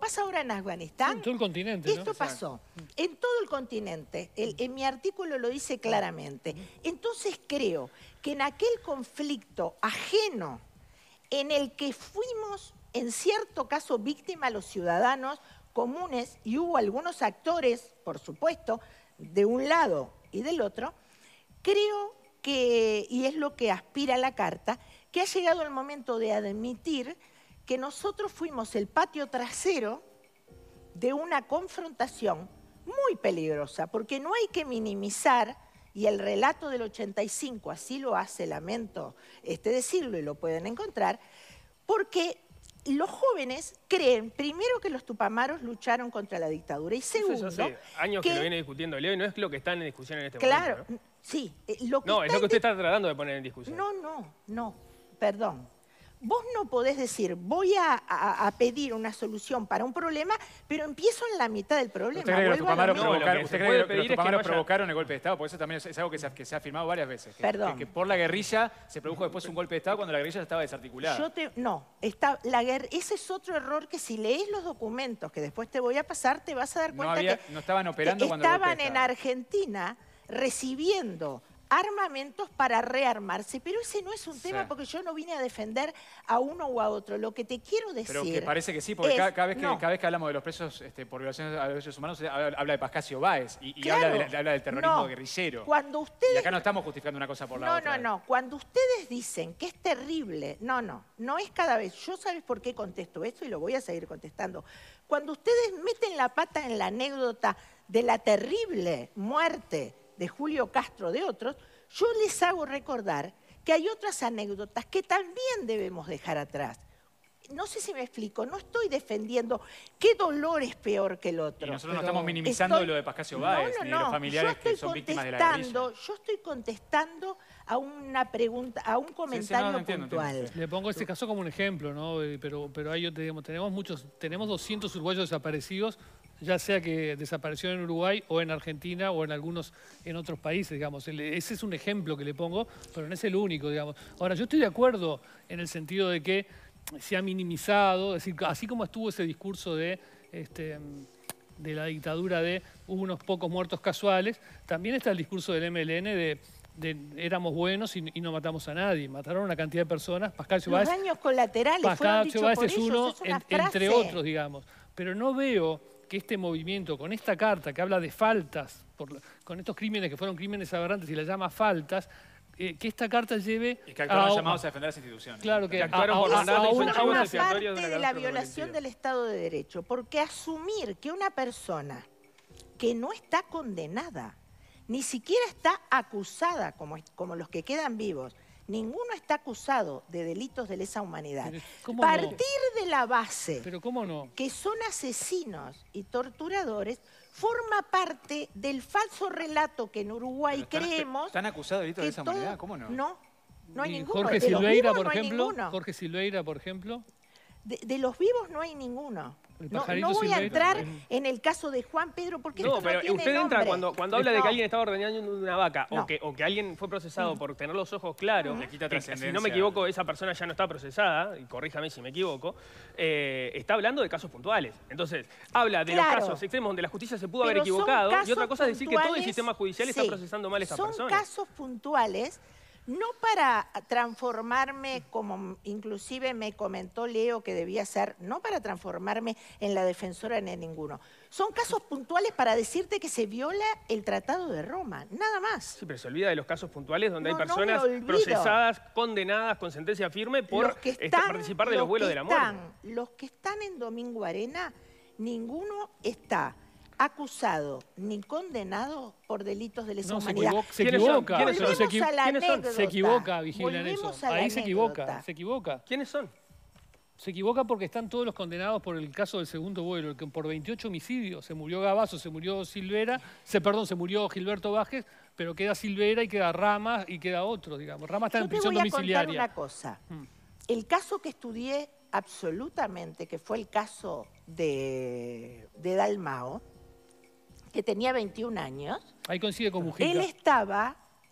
en todo el continente, esto pasó en todo el continente. En mi artículo lo dice claramente. Entonces creo que en aquel conflicto ajeno en el que fuimos en cierto caso víctima los ciudadanos comunes, y hubo algunos actores, por supuesto, de un lado y del otro, creo que, y es lo que aspira la Carta, que ha llegado el momento de admitir que nosotros fuimos el patio trasero de una confrontación muy peligrosa, porque no hay que minimizar, y el relato del 85 así lo hace, lamento decirlo y lo pueden encontrar, porque los jóvenes creen, primero, que los tupamaros lucharon contra la dictadura y segundo... Eso ya hace años que lo viene discutiendo Leo y no es lo que está en discusión en este momento. Claro, sí. Es lo que usted está tratando de poner en discusión. No, perdón. Vos no podés decir, voy a pedir una solución para un problema, pero empiezo en la mitad del problema. ¿Usted cree que los tupamaros provocaron el golpe de Estado? Porque eso también es algo que se ha afirmado varias veces. Que por la guerrilla se produjo después un golpe de Estado cuando la guerrilla estaba desarticulada. Ese es otro error que si lees los documentos que después te voy a pasar, te vas a dar cuenta que no estaban operando cuando el golpe de Estado. Estaban en Argentina recibiendo armamentos para rearmarse, pero ese no es un tema porque yo no vine a defender a uno o a otro. Lo que te quiero decir... Pero que parece que sí, porque cada vez que hablamos de los presos por violaciones a los derechos humanos, habla de Pascasio Báez y habla del terrorismo guerrillero. Y acá no estamos justificando una cosa por la otra. No. Cuando ustedes dicen que es terrible, no es cada vez. Yo, ¿sabes por qué contesto esto? Y lo voy a seguir contestando. Cuando ustedes meten la pata en la anécdota de la terrible muerte de Julio Castro, de otros, yo les hago recordar que hay otras anécdotas que también debemos dejar atrás. No sé si me explico, no estoy defendiendo qué dolor es peor que el otro. Y nosotros no estamos minimizando lo de Pascasio Báez, ni de los familiares que son víctimas de la guerrilla. Yo estoy contestando a una pregunta, a un comentario puntual. Entiendo. Le pongo este caso como un ejemplo, ¿no? Pero ahí tenemos 200 uruguayos desaparecidos, ya sea que desapareció en Uruguay o en Argentina o en otros países, digamos. Ese es un ejemplo que le pongo, pero no es el único, digamos. Ahora, yo estoy de acuerdo en el sentido de que se ha minimizado, es decir, así como estuvo ese discurso de la dictadura de hubo unos pocos muertos casuales, también está el discurso del MLN de éramos buenos y no matamos a nadie. Mataron a una cantidad de personas. Pascasio Báez, daños colaterales fueron dichos por es uno, entre otros, digamos. Pero no veo que este movimiento, con esta carta que habla de faltas, con estos crímenes que fueron crímenes aberrantes y las llama faltas, que esta carta lleve... Y que actuaron llamados a defender las instituciones. Claro, que a una parte de la violación del Estado de Derecho. Porque asumir que una persona que no está condenada, ni siquiera está acusada, como los que quedan vivos, ninguno está acusado de delitos de lesa humanidad. Partir de la base que son asesinos y torturadores forma parte del falso relato que en Uruguay creemos... ¿Están acusados de delitos de lesa humanidad? ¿Cómo no? No hay ninguno. Jorge Silveira, por ejemplo. Jorge Silveira, por ejemplo. De los vivos no hay ninguno. No voy a entrar en el caso de Juan Pedro porque no, pero tiene usted entra nombre. cuando habla de que alguien estaba ordeñando una vaca o que alguien fue procesado por tener los ojos claros. Le quita trascendencia. Si no me equivoco, esa persona ya no está procesada, y corríjame si me equivoco, está hablando de casos puntuales. Entonces, habla de los casos extremos donde la justicia se pudo haber equivocado y otra cosa es decir que todo el sistema judicial está procesando mal a esta persona. Son casos puntuales. No para transformarme, como inclusive me comentó Leo que debía ser, no para transformarme en la defensora de ninguno. Son casos puntuales para decirte que se viola el Tratado de Roma, nada más. Sí, pero se olvida de los casos puntuales donde hay personas procesadas, condenadas con sentencia firme por participar de los vuelos de la muerte. Los que están en Domingo Arena, ninguno está acusado ni condenado por delitos de lesa humanidad. Se equivoca. Se equivoca, Vigila, en eso. Ahí se equivoca. ¿Quiénes son? Se equivoca porque están todos los condenados por el caso del segundo vuelo, que por 28 homicidios. Se murió Gavazo, se murió Silveira, se murió Gilberto Vázquez, pero queda Silveira y queda Rama y queda otro, digamos. Rama está en prisión domiciliaria. Yo te voy a contar una cosa. El caso que estudié absolutamente, que fue el caso de Dalmao, que tenía 21 años. Ahí coincide con Mujica. Él estaba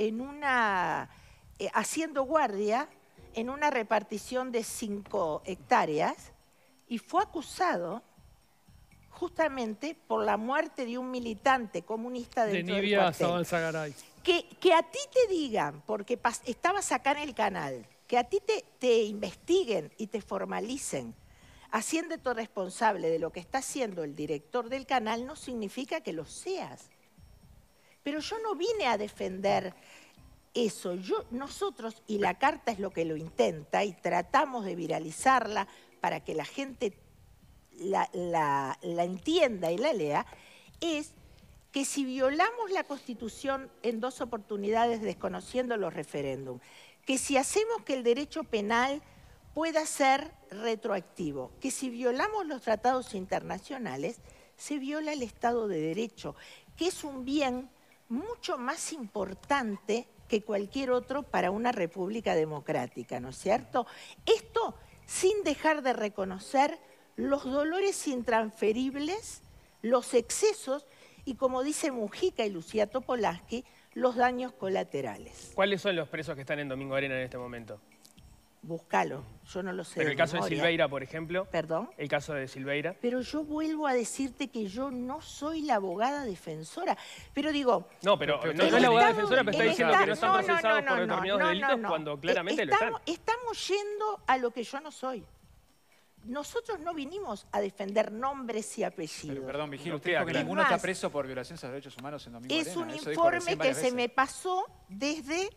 haciendo guardia en una repartición de 5 hectáreas y fue acusado justamente por la muerte de un militante comunista dentro del cuartel. Que a ti te digan, porque estabas acá en el canal, que a ti te investiguen y te formalicen haciéndote responsable de lo que está haciendo el director del canal no significa que lo seas. Pero yo no vine a defender eso. Nosotros, y la carta es lo que lo intenta, y tratamos de viralizarla para que la gente la entienda y la lea, es que si violamos la Constitución en 2 oportunidades desconociendo los referéndums, que si hacemos que el derecho penal pueda ser retroactivo, que si violamos los tratados internacionales, se viola el Estado de Derecho, que es un bien mucho más importante que cualquier otro para una república democrática, ¿no es cierto? Esto sin dejar de reconocer los dolores intransferibles, los excesos y, como dice Mujica y Lucía Topolansky, los daños colaterales. ¿Cuáles son los presos que están en Domingo Arena en este momento? Búscalo, yo no lo sé. Pero el caso de Silveira, por ejemplo. ¿Perdón? El caso de Silveira. Pero yo vuelvo a decirte que yo no soy la abogada defensora. Pero digo... No, pero no es la abogada defensora, pero está diciendo que no están procesados por determinados delitos cuando claramente lo están. Estamos yendo a lo que yo no soy. Nosotros no vinimos a defender nombres y apellidos. Pero, perdón, Vigil, usted dijo que ninguno está preso por violaciones a los derechos humanos en Domingo Arena. Es un informe que se me pasó desde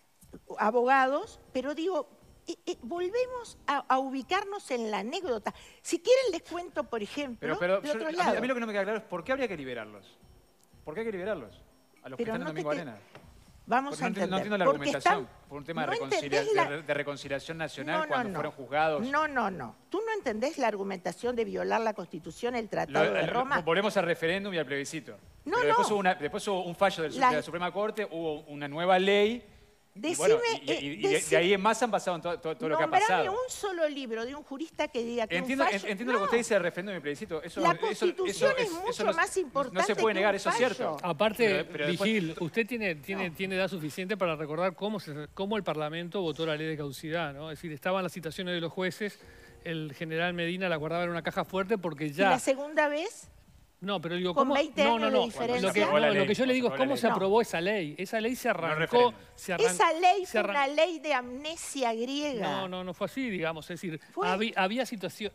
abogados, pero digo... volvemos a ubicarnos en la anécdota. Si quieren les cuento, por ejemplo, de otro lado. A mí lo que no me queda claro es por qué habría que liberarlos. ¿Por qué hay que liberarlos? A los que están en Domingo Arena. Vamos a entender. No entiendo la argumentación. Por un tema de reconciliación nacional cuando fueron juzgados. No. ¿Tú no entendés la argumentación de violar la Constitución, el Tratado de Roma? Volvemos al referéndum y al plebiscito. Después hubo un fallo de la Suprema Corte, hubo una nueva ley. Decime, de ahí en más han pasado todo lo que ha pasado. Nombrame un solo libro de un jurista que diga que entiendo lo que usted dice del referéndum y el plebiscito. La Constitución es mucho más importante. No se puede negar, eso es cierto. Aparte, Vigil, usted tiene edad suficiente para recordar cómo el Parlamento votó la ley de caducidad, ¿no? Es decir, estaban las citaciones de los jueces, el general Medina la guardaba en una caja fuerte porque ya... ¿Y la segunda vez? No, pero digo, ¿cómo? Con 20 años de diferencia. Lo que yo le digo es cómo se aprobó esa ley. Esa ley se arrancó. Esa ley fue una ley de amnesia griega. No fue así, digamos. Es decir, había situación.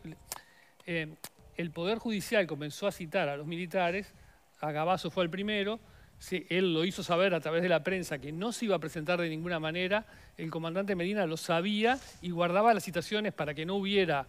El Poder Judicial comenzó a citar a los militares. A Gabazo fue el primero. Él lo hizo saber a través de la prensa que no se iba a presentar de ninguna manera. El comandante Medina lo sabía y guardaba las citaciones para que no hubiera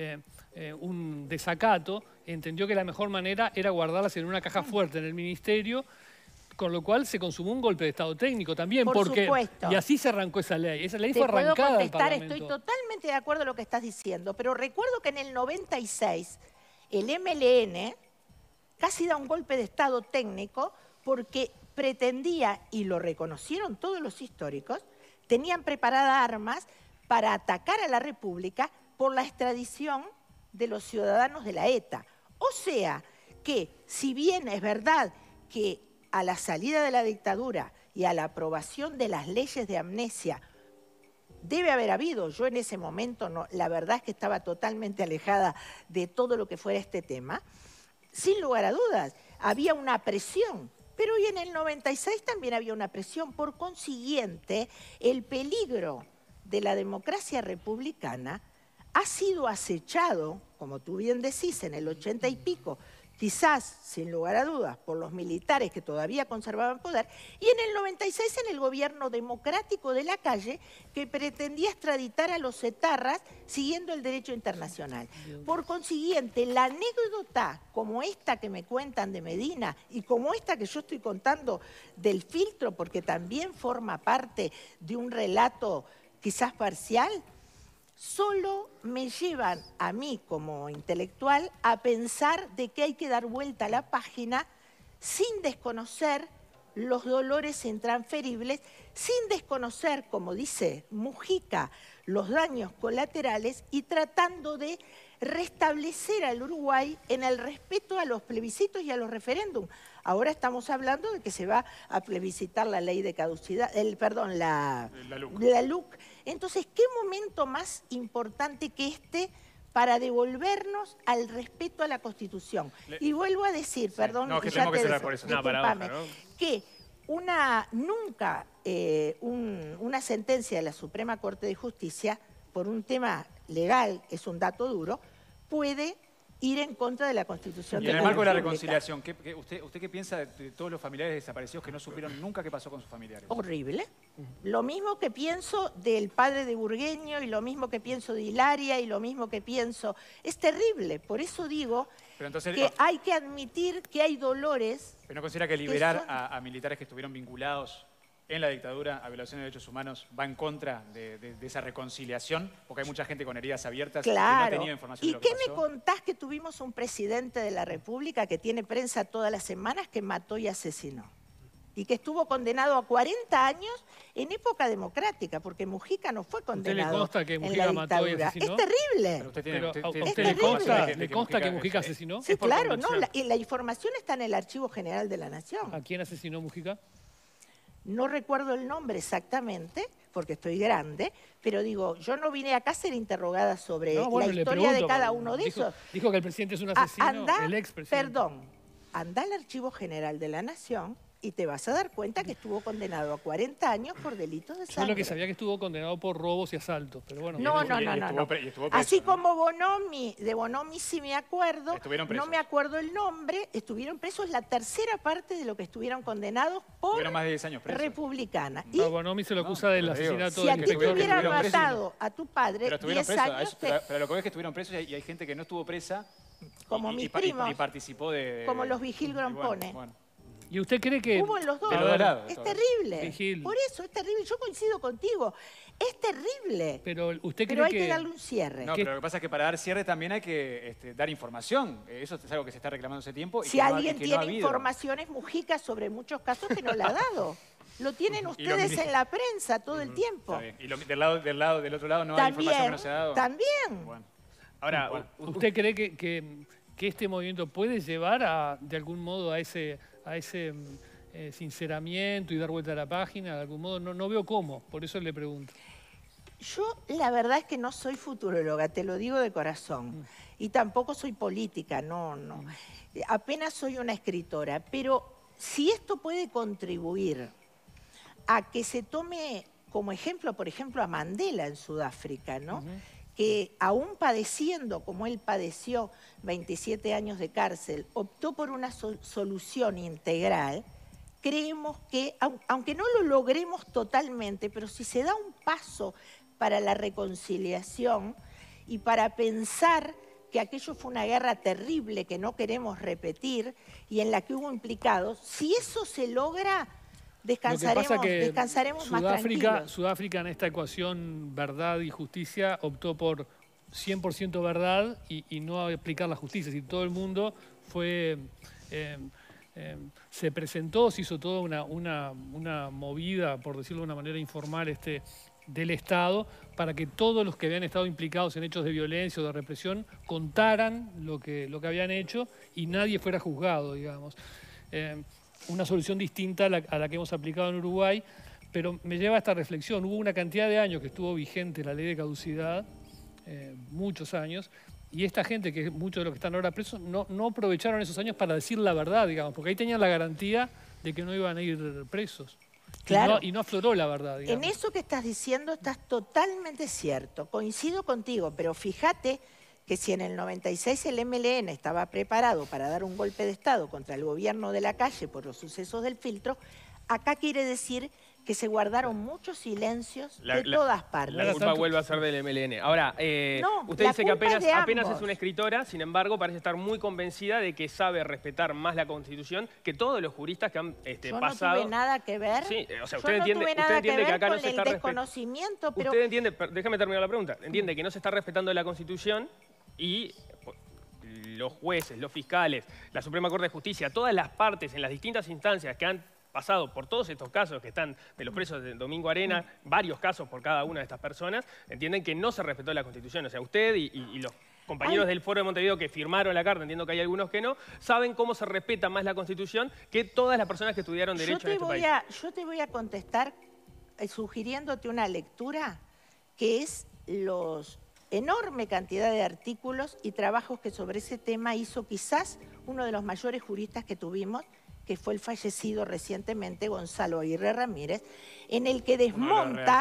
un desacato. Entendió que la mejor manera era guardarlas en una caja fuerte en el ministerio, con lo cual se consumó un golpe de Estado técnico también. Por supuesto. Y así se arrancó esa ley. Esa ley fue arrancada del Parlamento. Estoy totalmente de acuerdo con lo que estás diciendo, pero recuerdo que en el 96 el MLN casi da un golpe de Estado técnico porque pretendía, y lo reconocieron todos los históricos, tenían preparadas armas para atacar a la República por la extradición de los ciudadanos de la ETA. O sea, que si bien es verdad que a la salida de la dictadura y a la aprobación de las leyes de amnesia debe haber habido, yo en ese momento no, la verdad es que estaba totalmente alejada de todo lo que fuera este tema, sin lugar a dudas, había una presión. Pero hoy en el 96 también había una presión. Por consiguiente, el peligro de la democracia republicana ha sido acechado, como tú bien decís, en el 80 y pico, quizás, sin lugar a dudas, por los militares que todavía conservaban poder, y en el 96 en el gobierno democrático de la calle que pretendía extraditar a los etarras siguiendo el derecho internacional. Por consiguiente, la anécdota como esta que me cuentan de Medina y como esta que yo estoy contando del filtro, porque también forma parte de un relato quizás parcial, solo me llevan a mí como intelectual a pensar de que hay que dar vuelta a la página sin desconocer los dolores intransferibles, sin desconocer, como dice Mujica, los daños colaterales y tratando de restablecer al Uruguay en el respeto a los plebiscitos y a los referéndums. Ahora estamos hablando de que se va a plebiscitar la ley de caducidad, la LUC. Entonces, ¿qué momento más importante que este para devolvernos al respeto a la Constitución? Y vuelvo a decir, perdón, no, que tengo que cerrar por eso. Que nunca una sentencia de la Suprema Corte de Justicia, por un tema legal, es un dato duro, puede ir en contra de la Constitución de la República. Y en el marco de la reconciliación, ¿usted qué piensa de todos los familiares desaparecidos que no supieron nunca qué pasó con sus familiares? Horrible. Lo mismo que pienso del padre de Burgueño y lo mismo que pienso de Hilaria y lo mismo que pienso... Es terrible, por eso digo que hay que admitir que hay dolores... ¿Pero no considera que liberar a militares que estuvieron vinculados en la dictadura a violación de derechos humanos va en contra de esa reconciliación? Porque hay mucha gente con heridas abiertas que no ha tenido información de lo que pasó. ¿Y qué me contás que tuvimos un presidente de la República que tiene prensa todas las semanas que mató y asesinó? Y que estuvo condenado a 40 años en época democrática, porque Mujica no fue condenado. ¿Usted le consta que Mujica mató y asesinó? Es terrible. ¿A usted le consta que Mujica asesinó? Sí, claro, no, la información está en el Archivo General de la Nación. ¿A quién asesinó Mujica? No recuerdo el nombre exactamente, porque estoy grande, pero digo, yo no vine acá a ser interrogada sobre la historia de cada uno de esos. Dijo que el presidente es un asesino, el expresidente. Perdón, anda al Archivo General de la Nación y te vas a dar cuenta que estuvo condenado a 40 años por delitos de sangre. Yo lo que sabía que estuvo condenado por robos y asaltos, pero bueno. No. Así como Bonomi, de Bonomi sí me acuerdo, no me acuerdo el nombre, estuvieron presos la tercera parte de lo que estuvieron condenados por más de 10 años presos. Republicana. Y Bonomi se lo acusa del asesinato si a ti te hubieran matado a tu padre 10 años... Pero lo que es que estuvieron presos y hay gente que no estuvo presa como mis primos, y participó de... Como los Vigil Grompone. ¿Y usted cree que...? Hubo en los dos. Es terrible. Vigil. Por eso, es terrible. Yo coincido contigo. Es terrible. Pero usted cree Pero hay que darle un cierre. No, pero lo que pasa es que para dar cierre también hay que dar información. Eso es algo que se está reclamando hace tiempo. Si alguien tiene informaciones, Mujica, sobre muchos casos que no la ha dado. Lo tienen ustedes en la prensa todo el tiempo. Y del otro lado no hay información que no se ha dado. También. Bueno. Ahora, ¿usted cree que este movimiento puede llevar de algún modo a ese sinceramiento y dar vuelta a la página? De algún modo no veo cómo, por eso le pregunto. Yo la verdad es que no soy futuróloga, te lo digo de corazón. Y tampoco soy política, no. Apenas soy una escritora. Pero si esto puede contribuir a que se tome como ejemplo, por ejemplo, a Mandela en Sudáfrica, ¿no? Que aún padeciendo, como él padeció 27 años de cárcel, optó por una solución integral, creemos que, aunque no lo logremos totalmente, pero si se da un paso para la reconciliación y para pensar que aquello fue una guerra terrible que no queremos repetir y en la que hubo implicados, si eso se logra, descansaremos más tranquilos. Sudáfrica en esta ecuación verdad y justicia optó por 100% verdad y no aplicar la justicia. Es decir, todo el mundo se presentó, se hizo toda una movida, por decirlo de una manera informal, del Estado, para que todos los que habían estado implicados en hechos de violencia o de represión contaran lo que habían hecho y nadie fuera juzgado, digamos. Una solución distinta a la que hemos aplicado en Uruguay, pero me lleva a esta reflexión. Hubo una cantidad de años que estuvo vigente la ley de caducidad, muchos años, y esta gente, que muchos de los que están ahora presos, no aprovecharon esos años para decir la verdad, digamos, porque ahí tenían la garantía de que no iban a ir presos. Claro. Y no afloró la verdad, digamos. En eso que estás diciendo estás totalmente cierto. Coincido contigo, pero fíjate que si en el 96 el MLN estaba preparado para dar un golpe de Estado contra el gobierno de la calle por los sucesos del filtro, acá quiere decir que se guardaron muchos silencios de todas partes. La culpa vuelve a ser del MLN. Ahora, usted dice que apenas es una escritora, sin embargo, parece estar muy convencida de que sabe respetar más la Constitución que todos los juristas que han pasado. No tuve nada que ver. Sí, o sea, usted entiende que acá no se está desconocimiento, pero... Usted entiende, déjame terminar la pregunta, entiende que no se está respetando la Constitución y los jueces, los fiscales, la Suprema Corte de Justicia, todas las partes en las distintas instancias que han pasado por todos estos casos que están de los presos de Domingo Arena, varios casos por cada una de estas personas, entienden que no se respetó la Constitución. O sea, usted y los compañeros del Foro de Montevideo que firmaron la carta, entiendo que hay algunos que no, saben cómo se respeta más la Constitución que todas las personas que estudiaron Derecho en este país. Yo te voy a contestar sugiriéndote una lectura que es los enorme cantidad de artículos y trabajos que sobre ese tema hizo quizás uno de los mayores juristas que tuvimos, que fue el fallecido recientemente Gonzalo Aguirre Ramírez, en el que desmonta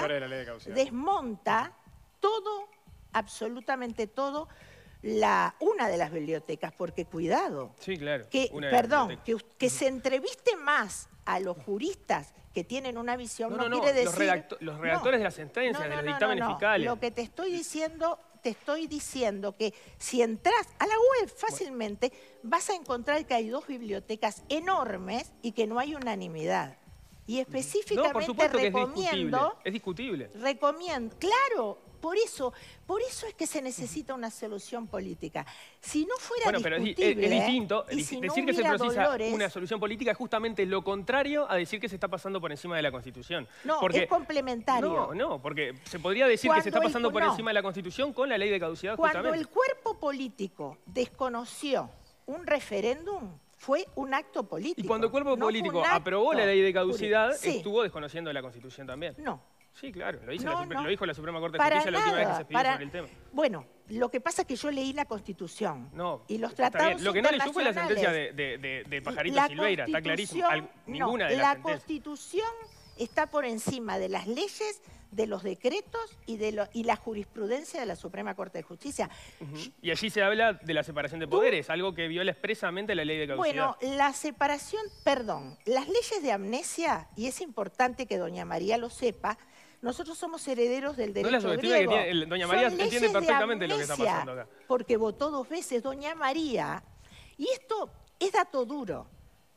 todo, absolutamente todo, una de las bibliotecas, porque cuidado, sí, claro, que se entreviste más a los juristas que tienen una visión no quiere decir... Los redactores de las sentencias, de los dictámenes fiscales. Lo que te estoy diciendo que si entras a la web fácilmente vas a encontrar que hay dos bibliotecas enormes y que no hay unanimidad. Y específicamente no, por supuesto recomiendo... es discutible. Recomiendo, claro, por eso es que se necesita una solución política. Si no fuera discutible... es distinto. Si decir no que se precisa dolores, una solución política es justamente lo contrario a decir que se está pasando por encima de la Constitución. No, porque, es complementario. No, porque se podría decir que se está pasando por encima de la Constitución con la ley de caducidad Cuando el cuerpo político desconoció un referéndum, fue un acto político. Y cuando el cuerpo político aprobó la ley de caducidad, estuvo desconociendo la Constitución también. No. Sí, claro, lo dijo la Suprema Corte de Para Justicia la última vez que se expidió sobre el tema. Bueno, lo que pasa es que yo leí la Constitución y los está tratados bien. Lo que no leyó fue la sentencia internacionales. de Pajarito Silveira, está clarísimo. Ninguna de las sentencias. La Constitución está por encima de las leyes, de los decretos y la jurisprudencia de la Suprema Corte de Justicia. Y allí se habla de la separación de poderes, algo que viola expresamente la ley de caducidad. Bueno, la separación, las leyes de amnesia, y es importante que doña María lo sepa, nosotros somos herederos del derecho griego. Doña María entiende perfectamente lo que está pasando acá. Porque votó 2 veces doña María, y esto es dato duro.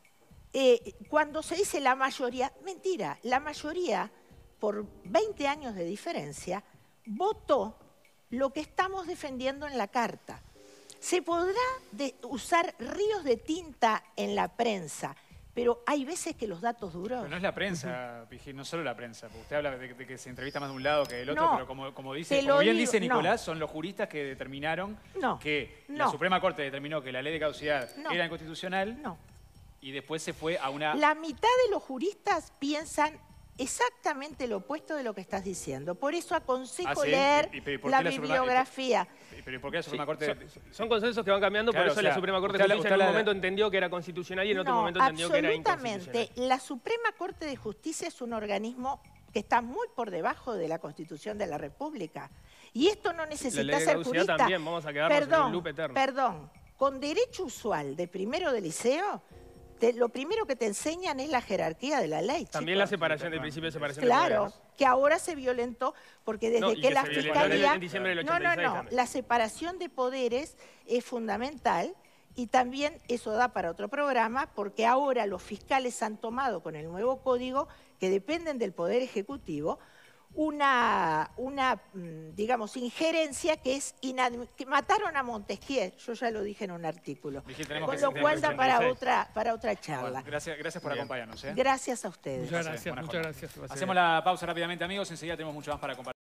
Cuando se dice la mayoría, mentira, la mayoría, por 20 años de diferencia, votó lo que estamos defendiendo en la Carta. Se podrá usar ríos de tinta en la prensa, pero hay veces que los datos duros... Pero no es la prensa, Vigil, no solo la prensa. Porque usted habla de que se entrevista más de un lado que del otro, pero como bien dice Nicolás, son los juristas que determinaron que la Suprema Corte determinó que la ley de caducidad era inconstitucional y después se fue a una... La mitad de los juristas piensan exactamente lo opuesto de lo que estás diciendo. Por eso aconsejo leer la bibliografía. ¿Pero por qué la Suprema Corte...? Son consensos que van cambiando, por eso la Suprema Corte de Justicia en un momento entendió que era constitucional y en otro momento entendió que era inconstitucional. Absolutamente. La Suprema Corte de Justicia es un organismo que está muy por debajo de la Constitución de la República. Y esto no necesita ser jurista. También vamos a quedarnos en un loop eterno. Perdón, con derecho usual de primero de liceo... lo primero que te enseñan es la jerarquía de la ley. También la separación, el principio de separación de poderes. Claro, que ahora se violentó porque desde que la Fiscalía... En diciembre del 86 no, la separación de poderes es fundamental y también eso da para otro programa porque ahora los fiscales han tomado con el nuevo código que dependen del Poder Ejecutivo una digamos, injerencia que es que mataron a Montesquieu, yo ya lo dije en un artículo, con lo cual da para otra charla. Bueno, gracias por acompañarnos. Gracias a ustedes. Muchas gracias. Hacemos la pausa rápidamente, amigos, enseguida tenemos mucho más para compartir.